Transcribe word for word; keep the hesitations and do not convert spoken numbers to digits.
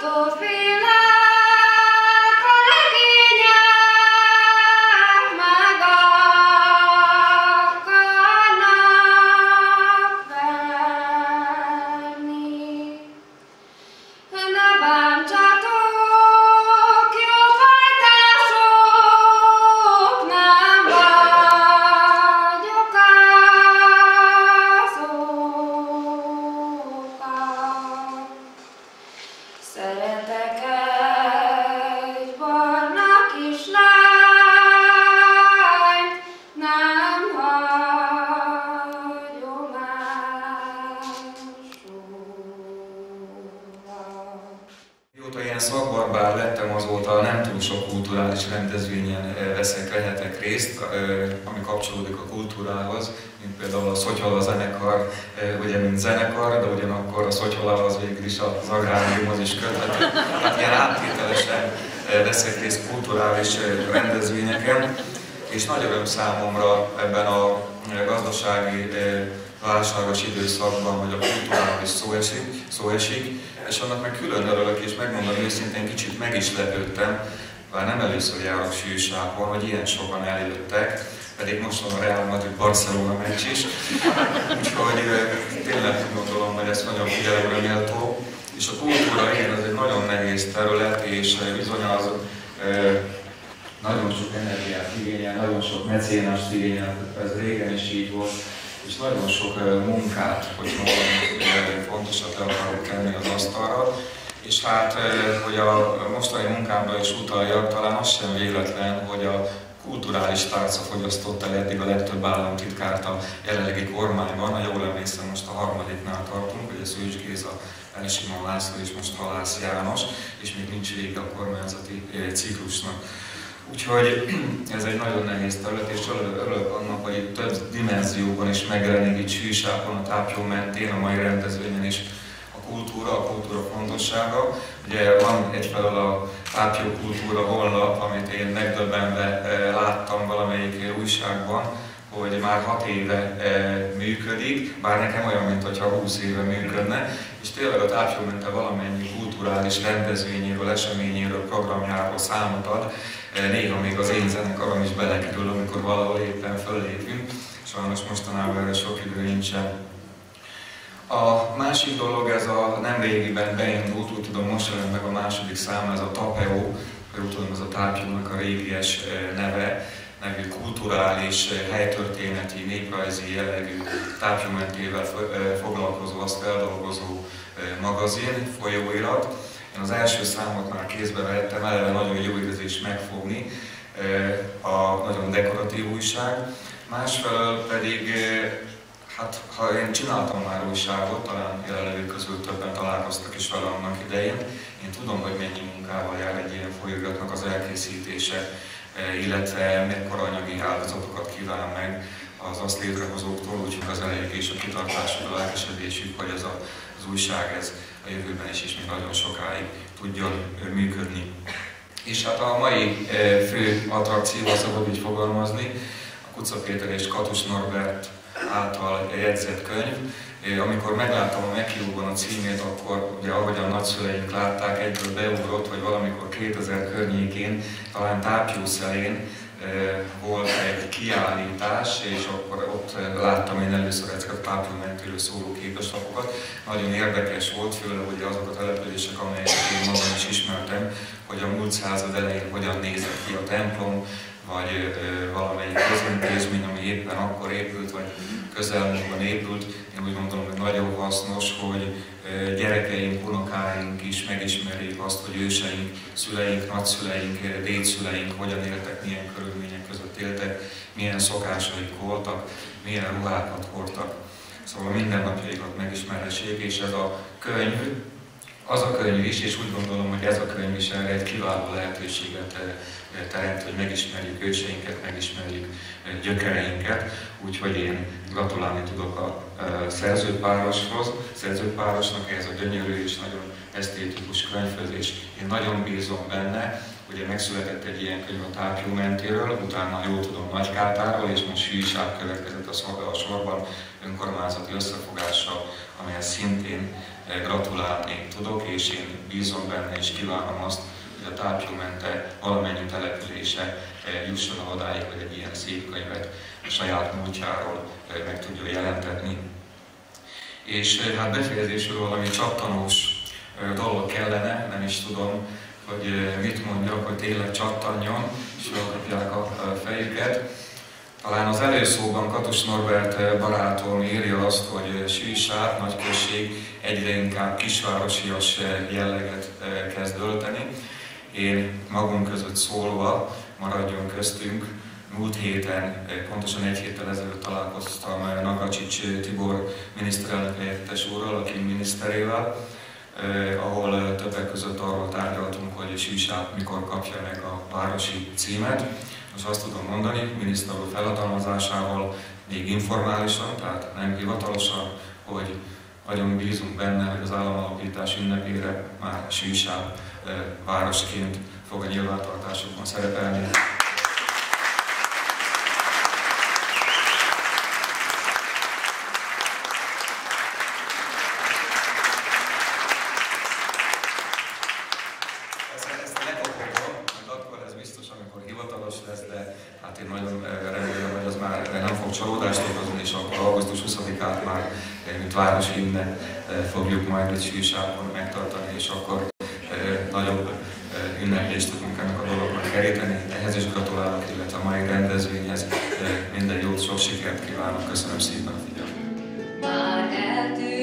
Szakbarbár lettem, azóta nem túl sok kulturális rendezvényen veszek, vehetek részt, ami kapcsolódik a kultúrához, mint például a Szotyhala zenekar, ugye mint zenekar, de ugyanakkor a Szotyhala az végül is az agráriumhoz is köthető. Tehát ilyen áttételesen veszek részt kulturális rendezvényeken, és nagy öröm számomra ebben a gazdasági válságos időszakban, hogy a kultúráról is szó esik, szó esik, és annak meg külön örülök, és megmondom őszintén, kicsit meg is lepődtem, bár nem először járok Sűrsápon, hogy ilyen sokan eljöttek, pedig most van a Real Madrid-Barcelona meccs is, úgyhogy tényleg gondolom, hogy ez nagyon figyelemre méltó. És a kultúra, igen, ez egy nagyon nehéz terület, és bizony az nagyon sok energiát igényel, nagyon sok mecénást igényel, ez régen is így volt, és nagyon sok munkát, hogyha valami fontosat le akarok tenni az asztalra. És hát, hogy a mostani munkámra is utaljak, talán az sem véletlen, hogy a kulturális tárca fogyasztotta el eddig a legtöbb államtitkárt a jelenlegi kormányban. Ha jól emlékszem, most a harmadiknál tartunk, ugye Szőcs Géza, Elsimon László és most Halász János, és még nincs vége a kormányzati ciklusnak. Úgyhogy ez egy nagyon nehéz terület, és örülök annak, hogy itt több dimenzióban is megjelenik itt Sűrsápon, a Tápjó mentén, a mai rendezvényen is a kultúra, a kultúra fontossága. Ugye van egyfelől a Tápjó Kultúra honlap, amit én megdöbbenve láttam valamelyik újságban, hogy már hat éve működik, bár nekem olyan, mintha húsz éve működne, és tényleg a Tápjó mente valamennyi kulturális rendezvényéről, eseményéről, programjáról számot ad. Néha még az én zenekarom is belekerül, amikor valahol éppen föllépünk. Sajnos mostanában erre sok idő nincsen. A másik dolog, ez a nemrégiben beindult, úgy tudom, most jelent meg a második szám, ez a Tapeo, úgy tudom, ez a Tápjónak a régies neve, nevű kulturális, helytörténeti, néprajzi jellegű Tápjó mentével foglalkozó, azt feldolgozó magazin, folyóirat. Én az első számot már kézbe vettem, eleve nagyon jó érzés megfogni, a nagyon dekoratív újság. Másfelől pedig, hát ha én csináltam már újságot, talán jelenlevők közül többen találkoztak is vele annak idején, én tudom, hogy mennyi munkával jár egy ilyen folyóiratnak az elkészítése, illetve mekkora anyagi áldozatokat kíván meg az azt létrehozóktól, úgyhogy az elég és a kitartásuk, a lelkesedésük, hogy ez a, az újság ez a jövőben is, is még nagyon sokáig tudjon működni. És hát a mai fő attrakcióval szabad így fogalmazni, a Kuca Péter és Katus Norbert által jegyzett könyv. Amikor megláttam a meghívóban a címét, akkor ugye ahogy a nagyszüleink látták, egyből beugrott, hogy valamikor kétezer környékén, talán Tápjószelén volt egy kiállítás, és akkor ott láttam én először ezeket a Tápjó mentéről szóló képeslapokat. Nagyon érdekes volt, főleg ugye azok a települések, amelyeket én magam is ismertem, hogy a múlt század elején hogyan nézett ki a templom, vagy valamelyik közintézmény, ami éppen akkor épült, vagy közelmúltban épült. Én úgy gondolom, hogy nagyon hasznos, hogy gyerekeink, unokáink is megismerjék azt, hogy őseink, szüleink, nagyszüleink, dédszüleink hogyan éltek, milyen körülmények között éltek, milyen szokásaik voltak, milyen ruhákat hordtak. Szóval mindennapjaikat megismerhessék, és ez a könyv, az a könyv is, és úgy gondolom, hogy ez a könyv is erre egy kiváló lehetőséget teremt, hogy megismerjük őseinket, megismerjük gyökereinket, úgyhogy én gratulálni tudok a szerzőpároshoz, szerzőpárosnak ez a gyönyörű és nagyon esztétikus könyvhöz, és én nagyon bízom benne, ugye megszületett egy ilyen könyv a Tápjó mentéről, utána jól tudom Nagykátáról, és most Sűrsáp következett a sorban önkormányzati összefogással, amelyet szintén gratulálni tudok, és én bízom benne és kívánom azt, hogy a Tápjumente valamennyi települése jusson odáig, hogy egy ilyen szép könyvet a saját múltjáról meg tudja jelentetni. És hát befejezésül valami csattanós dolog kellene, nem is tudom, hogy mit mondjak, hogy tényleg csattanjon, és felkapják a fejüket. Talán az előszóban Katus Norbert barátom írja azt, hogy Sűjsár nagyközség egyre inkább kisvárosias jelleget kezd ölteni. Én magunk között szólva, maradjon köztünk, múlt héten, pontosan egy héttel ezelőtt találkoztam Navracsics Tibor miniszterelnök helyettes úrral, a Kim miniszterével, eh, ahol többek között arról tárgyaltunk, hogy Sűjsár mikor kapja meg a városi címet. Most azt tudom mondani, miniszter úr felhatalmazásával, még informálisan, tehát nem hivatalosan, hogy nagyon bízunk benne, hogy az államalapítás ünnepére már Sűjsár eh, városként fog a nyilvántartásokban szerepelni. Én nagyon remélem, hogy az már nem fog csalódást okozni, és akkor augusztus huszadikát már mint városi ünnep fogjuk majd itt Sűjsáron megtartani, és akkor nagyobb ünneplést tudunk ennek a dolognak keríteni. Ehhez is gratulálok, illetve a mai rendezvényhez minden jót, sok sikert kívánok. Köszönöm szépen a figyelmet.